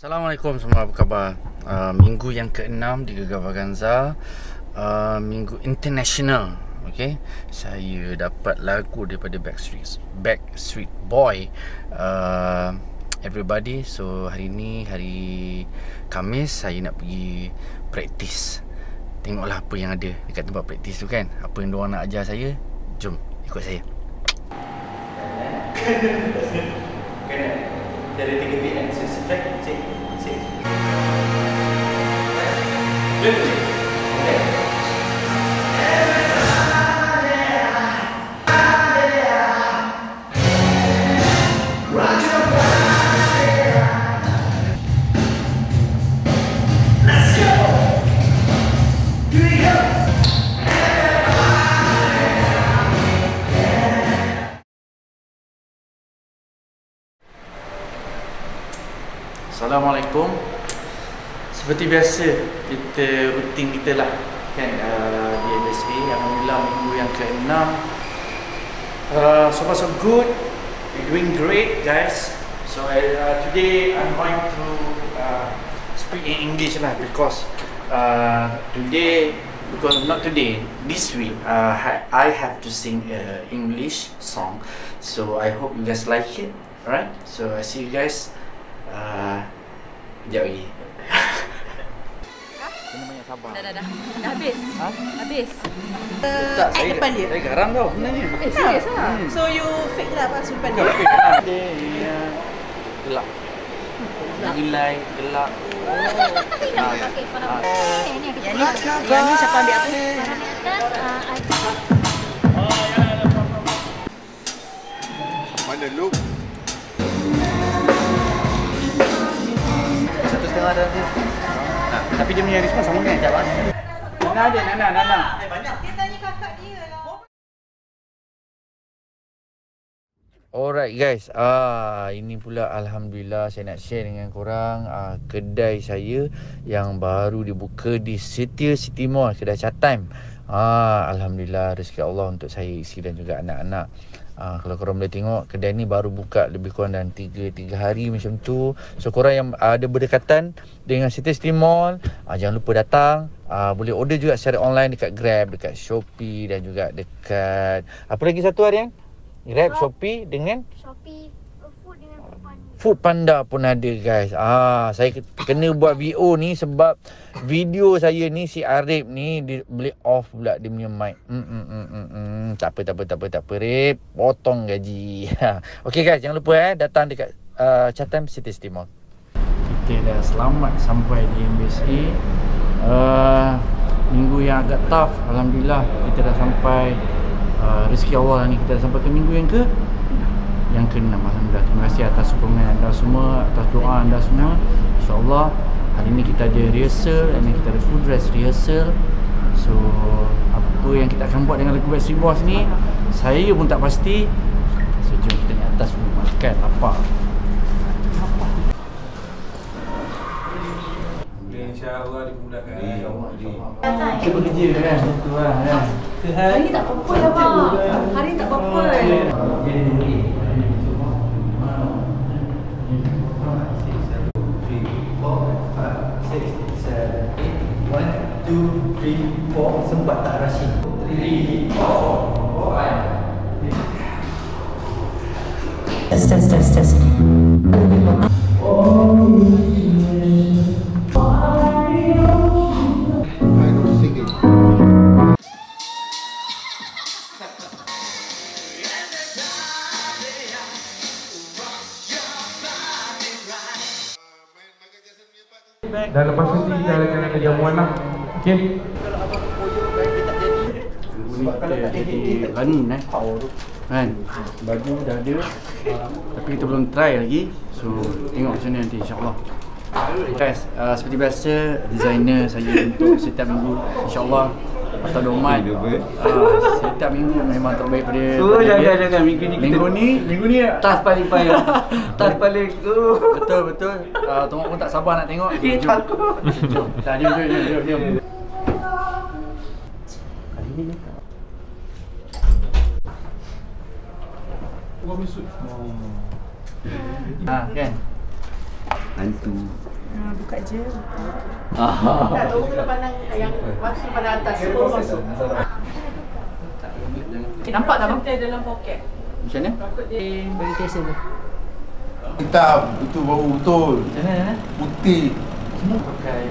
Assalamualaikum semua, apa khabar? Minggu yang ke-6 di Gegar Vaganza, minggu international. Okay, saya dapat lagu daripada Backstreet Boy, Everybody. So hari ni hari Khamis, saya nak pergi praktis. Tengoklah apa yang ada dekat tempat praktis tu kan. Apa yang diorang nak ajar saya. Jom ikut saya. Kena dari 3 PM subscribe cek. Assalamualaikum. Seperti biasa, rutin kita lah kan, di MSA. Alhamdulillah minggu yang ke-6. So far so good. We're doing great, guys. So today I'm going to speak in English lah, because this week I have to sing an English song. So I hope you guys like it. Alright, so I see you guys. Sekejap lagi. Kena banyak sabar. Dah habis. Ha? Habis. Tak, saya depan dia. Saya garang tau sebenarnya. Serius lah. So you fake lah pas depan dia. Fake lah. Dia gelap. Gilai, gelap. Yang ni siapa ambil aku? Mana lu? 1,5 dah dia. Tapi dia punya respon sama kan? Sekejap lah. Nana ada, Nana. Banyak. Dia tanya kakak dia lah. Alright guys, ini pula alhamdulillah saya nak share dengan korang kedai saya yang baru dibuka di City Mall, kedai Chatime. Alhamdulillah, rezeki Allah untuk saya, isteri dan juga anak-anak. Kalau korang boleh tengok, kedai ni baru buka lebih kurang dalam 3 hari macam tu. So korang yang ada berdekatan dengan City Mall, jangan lupa datang. Boleh order juga secara online dekat Grab, dekat Shopee dan juga dekat apa lagi satu Aryan? Grab, Shopee dengan Shopee, Food dengan Food Panda pun ada guys. Saya kena buat VO ni sebab video saya ni si Arif ni dia boleh off pula dia punya mic. Tak apa Arif, potong gaji. Okey guys, jangan lupa datang dekat Chatime City Mall. Kita dah selamat sampai di MBSA. Minggu yang agak tough, alhamdulillah kita dah sampai. Rezeki Allah ni kita dah sampai ke minggu yang ke-6. Alhamdulillah, terima kasih atas sokongan anda semua, atas doa anda semua. InsyaAllah hari ni kita ada rehearsal, hari ni kita ada full dress rehearsal. So apa yang kita akan buat dengan lagu Backstreet Boys ni, saya pun tak pasti. So jom kita naik atas dulu, makan lapar. InsyaAllah dimudahkan. Kita bekerja kan, betul lah kan. Hari ni tak apa-apa lah bang. Hari ni tak apa-apa. Sempat tak rasi. 3, 4, 5. Test. Dan lepas tu kita akan ada jamuan lah. Okey. Kalau abang koyok bagi tak jadi. Sebab kalau tak jadi running kan. Baju dah ada. Tapi kita belum try lagi. So tengok macam mana nanti insya-Allah. Guys, seperti biasa designer saya untuk setiap minggu insya-Allah atau domat. Setiap minggu memang terbaik pada. Jangan Minggu ni tas paling payah. Tas paling betul. Tengok pun tak sabar nak tengok. Jom. Dah jom. Kali ni Gua besut. kan. Hantu. Buka je. Tak tahu kena pandang yang masuk pada atas. Nampak tak bang? Dalam poket. Macam mana? Bagi tester tu. Hitam, itu bau betul. Macam mana? Putih. Pakai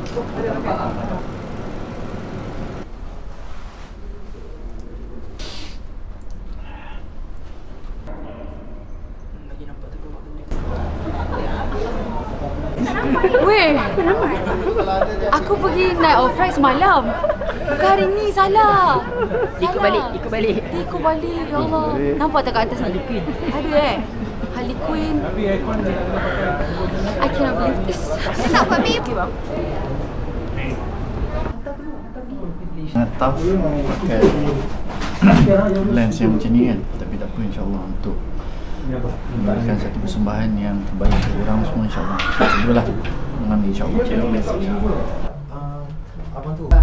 Weh, aku pergi night of Fright semalam. Bukan hari ni, salah. Ikut balik. Dia ikut balik, ya Allah. Nampak tak kat atas ni? Ada Harley Quinn. I cannot believe this. Tak apa, babe. Okay bang. Sangat tough pakai lens yang macam ni kan. Tapi tak apa, insyaAllah untuk memberikan satu persembahan yang terbaik untuk orang semua, insyaAllah. Kita cubalah mengambil, insyaAllah. Abang tu.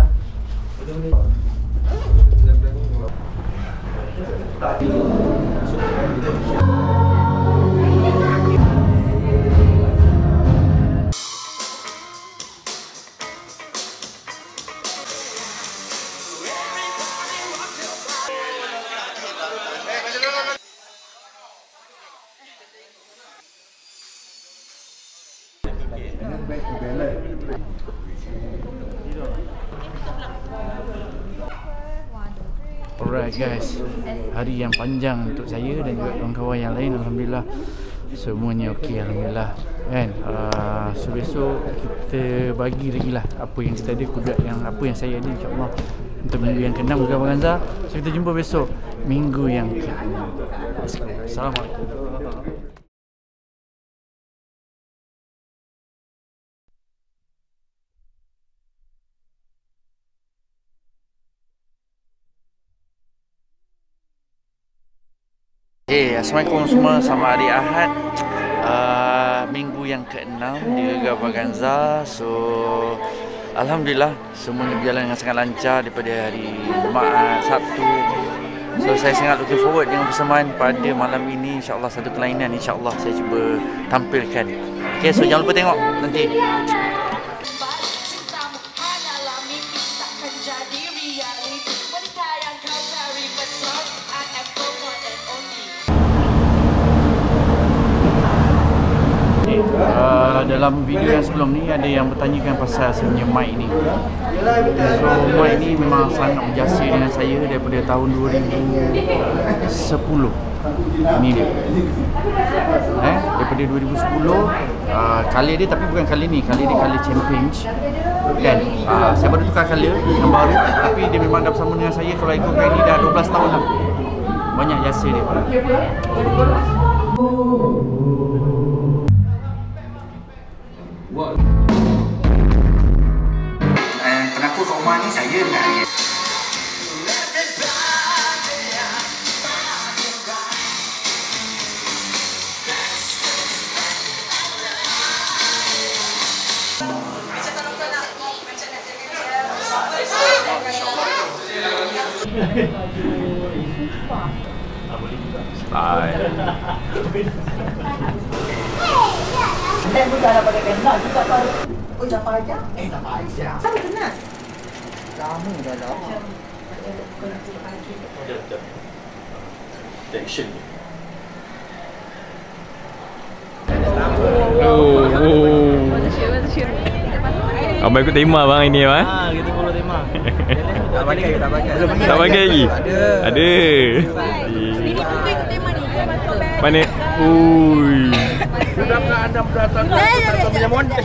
Alright guys, hari yang panjang untuk saya dan juga kawan-kawan yang lain. Alhamdulillah semuanya okey, Alhamdulillah kan. So besok kita bagi lagi lah apa yang kita ada, kudrat yang apa yang saya ada, insyaAllah untuk minggu yang ke-6 juga Abang Hamzah. So kita jumpa besok minggu yang ke-6. Assalamualaikum. Assalamualaikum semua, selamat hari Ahad, minggu yang ke-6 di Gegar Vaganza. So Alhamdulillah semuanya berjalan dengan sangat lancar daripada hari Jumaat, Sabtu. So saya sangat looking forward dengan persembahan pada malam ini. InsyaAllah satu kelainan insyaAllah saya cuba tampilkan. Okay, so jangan lupa tengok nanti. Dalam video yang sebelum ni ada yang bertanyakan pasal saya punya mic ni. So mic ni memang sangat berjasa dengan saya daripada tahun 2010. Ini dia. Daripada 2010 color dia, tapi bukan color ni, color dia color Champagne kan. Saya baru tukar color yang baru, tapi dia memang dah bersama dengan saya kalau ikutkan ni dah 12 tahun lah. Banyak jasa dia. Penakut kat rumah ni saya dengan dia. Abang ikut tema bang ini bang. Kita follow tema. Tak pakai lagi? Ada. Ini pun ikut tema ni. Mana? Ui. Sudah pernah anda datang ke punya mondes?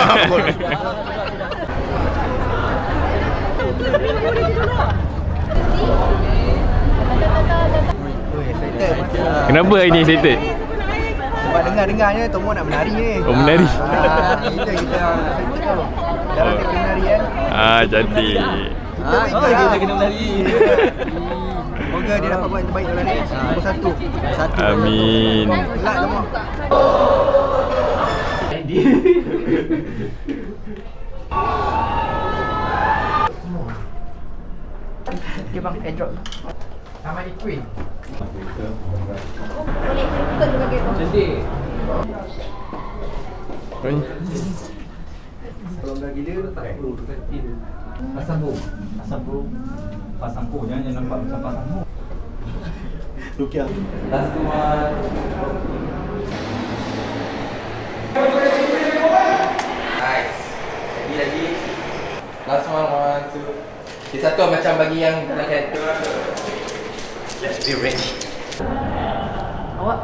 Kenapa hari ni excited? Sebab dengar-dengarnya Tomo nak menari ni. Oh, menari. Kita excited tau. Jarang dia kena menari kan. Cantik. Kita kena menari. Semoga dia dapat buat yang terbaik dalam ni. Nombor satu. Amin. Gelak Tomo. Okay bang, airdrop. Sama Queen. Boleh ikut juga gitu. Cantik. Kalau dah gila tak perlu Pasambung. Pasambung jangan nampak macam pasambung. Rukiah. Last one. Nice. Lagi. Last one, 1, 2. Okay, satu macam bagi yang belakang. Let's be ready. Awak.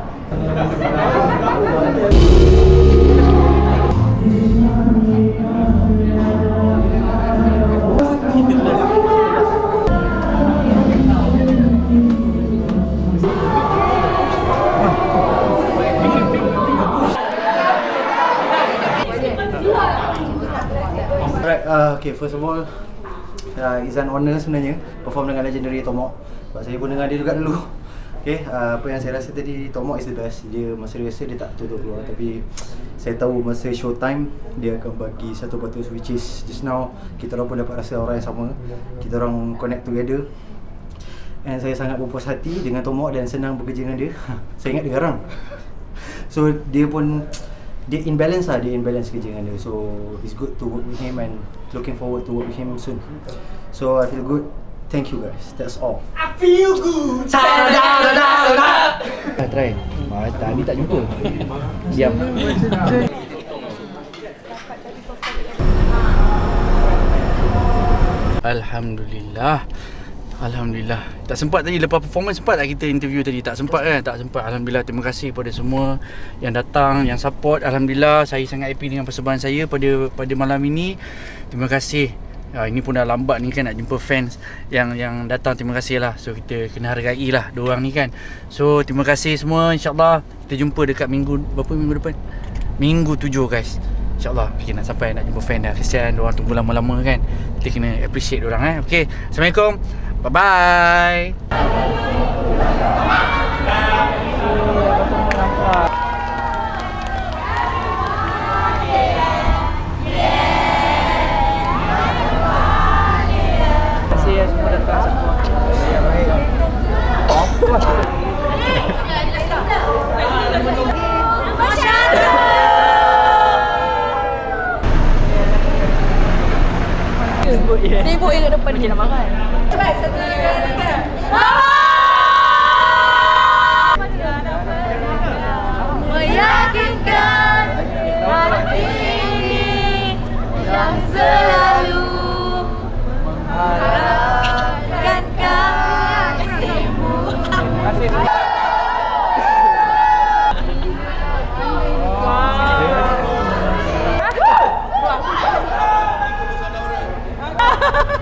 Alright, okay, first of all, it's an honour sebenarnya perform dengan legendary Tomok. Sebab saya pun dengar dia juga dulu. Okay, apa yang saya rasa tadi, Tomok is the best. Dia masa rehearsal dia tak tutup keluar, tapi saya tahu masa showtime dia akan bagi satu batus, which is just now kita orang pun dapat rasa orang yang sama. Kita orang connect together. And saya sangat berpuas hati dengan Tomok dan senang bekerja dengan dia. Saya ingat dia garang. So dia pun in balance kerja dengan dia. So it's good to work with him and looking forward to work with him soon. So I feel good. Thank you guys. That's all. I feel good. Try. Tadi tak jumpa. Diam. Alhamdulillah. Alhamdulillah. Tak sempat tadi lepas performance, sempat tak kita interview tadi? Tak sempat kan? Tak sempat. Alhamdulillah, terima kasih kepada semua yang datang, yang support. Alhamdulillah, saya sangat happy dengan persembahan saya pada malam ini. Terima kasih. Ini pun dah lambat ni kan nak jumpa fans yang datang. Terima kasih lah. So kita kena hargai lah diorang ni kan. So terima kasih semua. InsyaAllah kita jumpa dekat minggu depan? Minggu 7 guys. InsyaAllah. Okay, nak sampai nak jumpa fan dah. Kesian diorang tunggu lama-lama kan. Kita kena appreciate diorang Okay, Assalamualaikum. Bye-bye. Sibuk yang kat depan je nak makan. Cepat, 1, 2, 3. Meyakinkan hati yang selalu mengharapkan kasihmu. Wow.